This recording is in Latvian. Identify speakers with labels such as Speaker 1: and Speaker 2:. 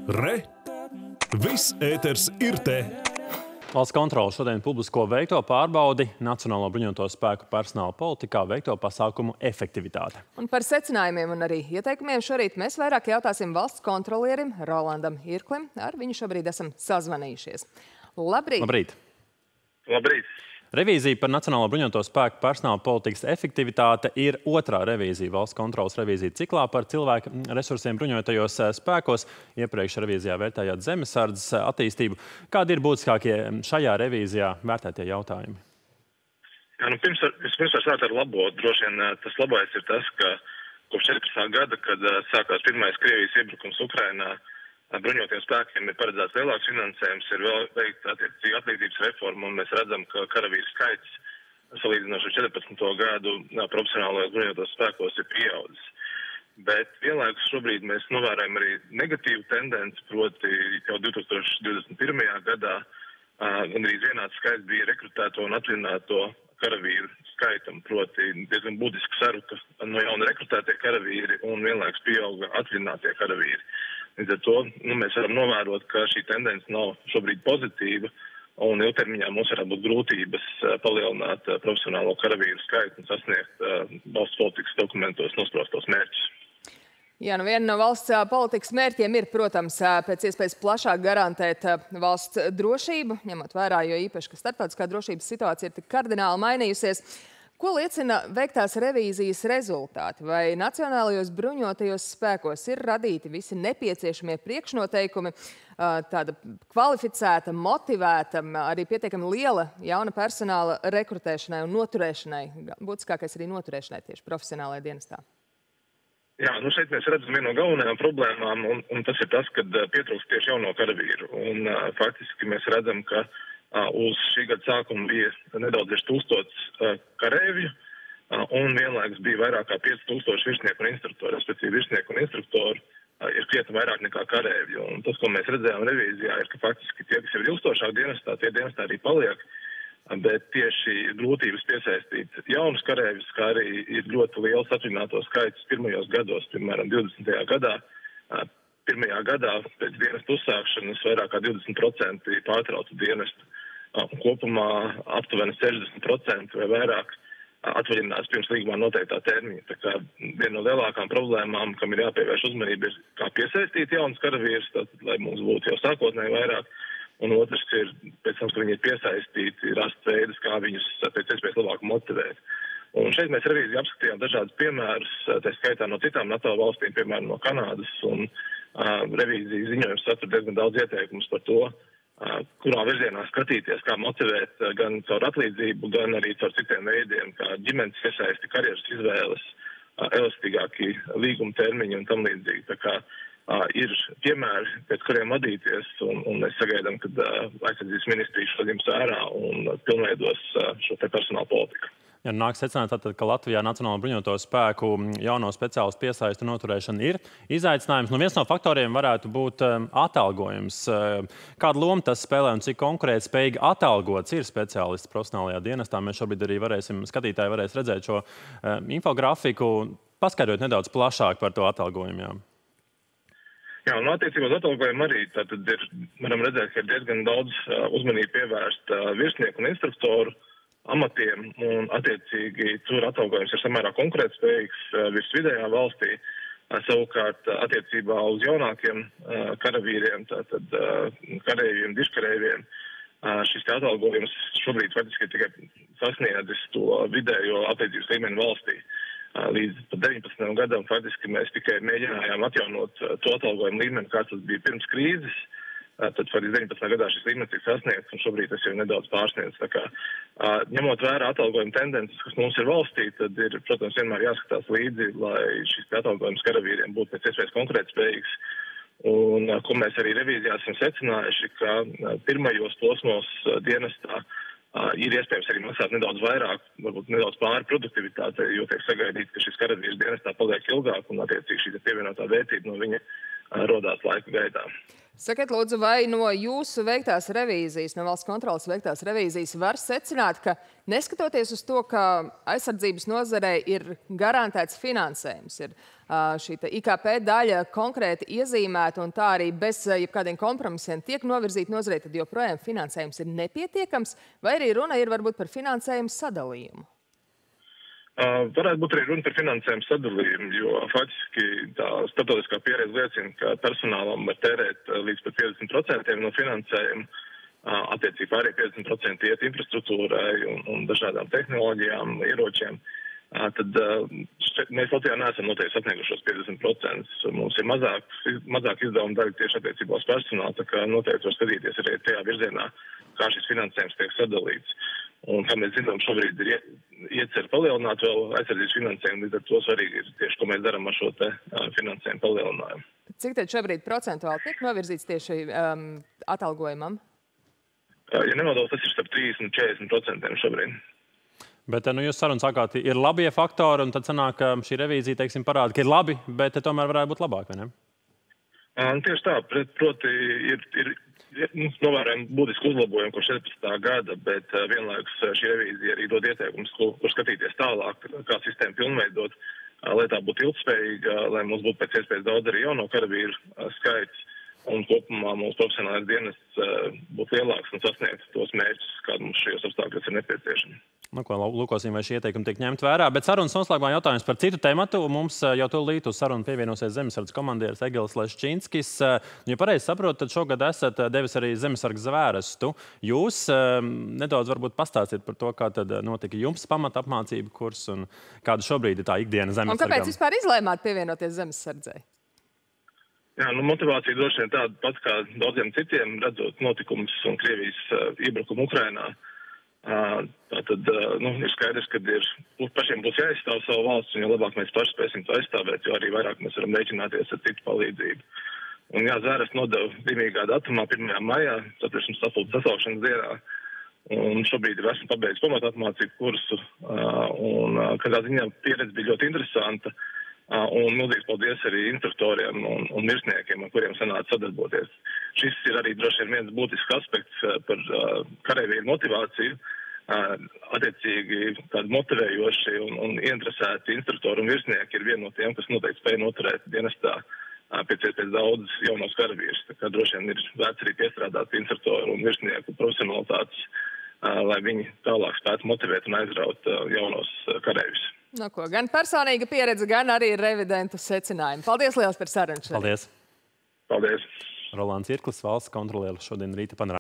Speaker 1: Re! Viss ēters ir te!
Speaker 2: Valsts kontrole šodien publisko veikto pārbaudi Nacionālo bruņoto spēku personāla politikā veikto pasākumu efektivitāte.
Speaker 3: Un par secinājumiem un arī ieteikumiem šorīt mēs vairāk jautāsim valsts kontrolierim Rolandam Irklim. Ar viņu šobrīd esam sazvanījušies. Labrīt!
Speaker 2: Labrīt!
Speaker 4: Labrīt!
Speaker 2: Revīzija par Nacionālo bruņoto spēku personāla politikas efektivitāte ir otrā revīzija valsts kontrolas revīzija ciklā par cilvēku resursiem bruņotajos spēkos. Iepriekš revīzijā vērtējāt zemesardzes attīstību. Kādi ir būtiskākie šajā revīzijā vērtētie jautājumi?
Speaker 4: Jā, vispirms var sākt ar labo. Droši vien tas labais ir tas, ka kopš 14. gada, kad sākās pirmais Krievijas iebrukums Ukrainā, bruņotajiem spēkiem ir paredzēts lielāks finansējums, ir vēl veikta attiecīga atlīdzības reforma, un mēs redzam, ka karavīru skaits salīdzinoši ar 14. gadu profesionālajos bruņotajos spēkos ir pieaudzis. Bet vienlaikus šobrīd mēs novērojam arī negatīvu tendenci, proti jau 2021. gadā gandrīz vienāds skaits bija rekrutēto un atvaļināto karavīru skaitam, proti diezgan būtiski saruka no jauna rekrutētie karavīri un vienlaikus pieauga atvaļinātie karavīri. Līdz ar to mēs varam novērot, ka šī tendence nav šobrīd pozitīva, un ilgtermiņā mums varētu būt grūtības palielināt profesionālo karavīru skaitu un sasniegt valsts politikas dokumentos nosprostos mērķus.
Speaker 3: Jā, viena no valsts politikas mērķiem ir, protams, pēc iespējas plašāk garantēt valsts drošību, ņemot vērā, jo īpaši, ka starptautiskā drošības situācija ir tik kardināli mainījusies. Ko liecina veiktās revīzijas rezultāti? Vai Nacionālajos bruņotajos spēkos ir radīti visi nepieciešamie priekšnoteikumi, tāda kvalificēta, motivēta, arī pietiekami liela jauna personāla rekrutēšanai un noturēšanai, būtiskākais arī noturēšanai tieši profesionālajā dienestā?
Speaker 4: Jā, šeit mēs redzam vienu no galvenajām problēmām, un tas ir tas, kad pietrūkst tieši jauno karavīru. Un faktiski mēs redzam, ka uz šī gada sākuma bija nedaudz virs 1000 kareivju, un vienlaikus bija vairāk kā 5000 virsnieku un instruktoru. Respektīvi, virsnieku un instruktoru ir krietni vairāk nekā kareivju. Un tas, ko mēs redzējām revīzijā, ir, ka faktiski tie, kas jau ir ilgstošāk dienestā, tie dienestā arī paliek, bet tieši grūtības piesaistīt jaunus kareivjus, kā arī ir ļoti liels atvaļināto skaits pirmajos gados, piemēram, 20. gadā. Pirmajā gadā pēc dienesta uzsākšanas vairāk kā 20% pārtrauca dienestu. Kopumā aptuveni 60% vai vairāk atvaļinās pirms līgumā noteiktā termiņa. Tā kā viena no lielākām problēmām, kam ir jāpievērš uzmanība, ir kā piesaistīt jaunus karavīrus, lai mums būtu jau sākotnēji vairāk. Un otrs ir, pēc tam, ka viņi ir piesaistīti, rast veidus, kā viņus pēc iespējas labāk motivēt. Un šeit mēs revīzijā apskatījām dažādus piemērus, tā skaitā no citām NATO valstīm, piemēram, no Kanādas, un revīzijas ziņojums satur diezgan daudz ieteikumus par to, kurā virzienā skatīties, kā motivēt gan caur atlīdzību, gan arī caur citiem veidiem, kā ģimenes iesaisti, karjeras izvēles, elastīgāki līguma termiņi un tam līdzīgi. Tā kā ir piemēri, pēc kuriem vadīties, un mēs sagaidām, kad aizsardzības ministrija šo ņems vērā un pilnveidos šo te personāla politiku.
Speaker 2: Ja nāk secināt, ka Latvijā Nacionālo bruņoto spēku jauno speciālistu piesaistu un noturēšana ir izaicinājums. Viens no faktoriem varētu būt atalgojums. Kādu lomu tas spēlē un cik konkurētspējīgi atalgots ir speciālists profesionālajā dienestā? Mēs šobrīd arī skatītāji varēs redzēt šo infografiku, paskaidrot nedaudz plašāk par to atalgojumu.
Speaker 4: Jā, un attiecībā uz atalgojumu arī varam redzēt, ka ir diezgan daudz uzmanību pievērst virsnieku un instruktoru amatiem, un attiecīgi tur atalgojums ir samērā konkurētspējīgs virs vidējā valstī. Savukārt attiecībā uz jaunākiem karavīriem, tātad kareiviem, dižkareiviem, šis atalgojums šobrīd faktiski tikai sasniedzis to vidējo atlīdzības līmeni valstī. Līdz 19. gadam faktiski mēs tikai mēģinājām atjaunot to atalgojumu līmeni, kāds tas bija pirms krīzes. Tad 19. gadā šis līmenis tika sasniegts, un šobrīd tas jau nedaudz pārsniedz. Tā kā, ņemot vērā atalgojuma tendences, kas mums ir valstī, tad ir, protams, vienmēr jāskatās līdzi, lai šis atalgojums karavīriem būtu pēc iespējas konkurētspējīgs. Un ko mēs arī revīzijā esam secinājuši, ka pirmajos posmos dienestā ir iespējams arī maksāt nedaudz vairāk, varbūt nedaudz pāri produktivitātei, jo tiek sagaidīts, ka šis karavīrs dienestā paliek ilgāk, un attiecīgi šī pievienotā vērtība no viņa rodās laika gaitā.
Speaker 3: Sakiet, lūdzu, vai no jūsu veiktās revīzijas, no valsts kontrolas veiktās revīzijas var secināt, ka neskatoties uz to, ka aizsardzības nozarei ir garantēts finansējums, ir šī IKP daļa konkrēti iezīmēta un tā arī bez jebkādiem kompromisiem tiek novirzīta nozarei, tad joprojām finansējums ir nepietiekams, vai arī runa ir varbūt par finansējumu sadalījumu?
Speaker 4: Varētu būt arī runa par finansējumu sadalījumu, jo faktiski tā starptautiskā pieredze liecina, ka personālam var tērēt līdz pat 50% no finansējuma, attiecīgi pārējie 50% iet infrastruktūrai un dažādām tehnoloģijām, ieročiem. Tad mēs Latvijā neesam noteikti sasniegušos 50%. Mums ir mazāk izdevuma daļa tieši attiecībā uz personālu, tā kā noteikti var skatīties arī tajā virzienā, kā šis finansējums tiek sadalīts. Un, kā mēs zinām, šobrīd ir iecer palielināt vēl aizsardzības finansējumu, līdz ar to svarīgi ir tieši, ko mēs darām ar šo te finansējumu palielinājumu.
Speaker 3: Cik tad šobrīd procentuāli tiek novirzīts tieši atalgojumam?
Speaker 4: Ja nemaldos, tas ir starp 30 un 40% šobrīd.
Speaker 2: Bet jūs sarunu sākāt, ir labie faktori, un tad sanāk, ka šī revīzija, teiksim, parāda, ka ir labi, bet tomēr varētu būt labāk, vai ne?
Speaker 4: Tieši tā, proti ir novērojami būtiski uzlabojumi kopš 14. gada, bet vienlaikus šī revīzija arī dod ieteikumus, kur skatīties tālāk, kā sistēmu pilnveidot, lai tā būtu ilgspējīga, lai mums būtu pēc iespējas daudz arī jauno karavīru skaits, un kopumā mūsu profesionālais dienests būtu lielāks un sasniegt tos mērķus, kādi mums šajos apstākļos ir nepieciešami.
Speaker 2: Nu, ko lūkosim, vai šie ieteikumi tiek ņemt vērā. Bet sarunas noslēgumā jautājums par citu tematu. Mums jau tūlīt uz sarunu pievienosies Zemesardzes komandieris Egils Leščinskis. Ja pareizi saprotu, tad šogad esat devis arī Zemesardzes zvērestu. Jūs nedaudz varbūt pastāstiet par to, kā tad notika jums pamata apmācību kurs un kāda šobrīd ir tā ikdiena Zemesardzēm.
Speaker 3: Un kāpēc vispār izlēmāt pievienoties Zemesardzei?
Speaker 4: Jā, motivācija droši vien tāda pat kā daudziem citiem, redzot notikumus un Krievijas iebrukumu Ukrainā. Tātad ir skaidrs, ka pašiem būs jāizstāv savu valsts, un jo labāk mēs paši spēsim to aizstāvēt, jo arī vairāk mēs varam rēķināties ar citu palīdzību. Un jā, zvērests nodeva zīmīgā datumā 1. maijā, satversmes sapulces sasaukšanas dienā, un šobrīd esmu pabeidzis pamata apmācību kursu, un kādā ziņā pieredze bija ļoti interesanta, un milzīgs paldies arī instruktoriem un virsniekiem, ar kuriem sanāca sadarboties. Šis ir arī droši vien viens būtisks aspekts par karavīru motivāciju. Attiecīgi tādi motivējoši un ieinteresēti instruktori un virsnieki ir viena no tiem, kas noteikti spēj noturēt dienestā pēc iespējas daudz jaunos karavīrus. Tā kā droši vien ir vērts arī piestrādāt instruktoru un virsnieku profesionalitātes, lai viņi tālāk spētu motivēt un aizraut jaunos karavīrus.
Speaker 3: No ko, gan personīga pieredze, gan arī revidentu secinājumi. Paldies liels par sarunu.
Speaker 2: Paldies.
Speaker 4: Paldies.
Speaker 2: Rolands Irklis, valsts kontrolieris šodien rīta panorāmā.